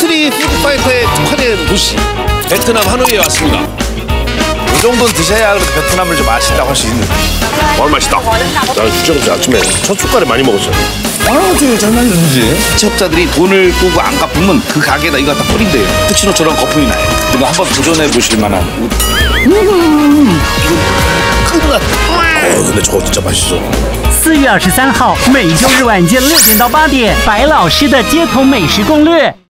스트리트 푸드파이터에 특화된 도시 베트남 하노이에 왔습니다. 이 정도는 드셔야 베트남을 좀 아신다고 할 수 있는데. 맛있다. 나는 주저없이 아침에 첫 숟갈에 많이 먹었어요. 어떻게 장난이지? 취업자들이 돈을 꾸고 안 갚으면 그 가게에다 이거 갖다 뿌린대요. 특신호처럼 거품이 나요. 이거 한번 도전해 보실 만한. 근데 저거 진짜 맛있어. 4月23号，每周日晚间6点到8点，白老师的街头美食攻略。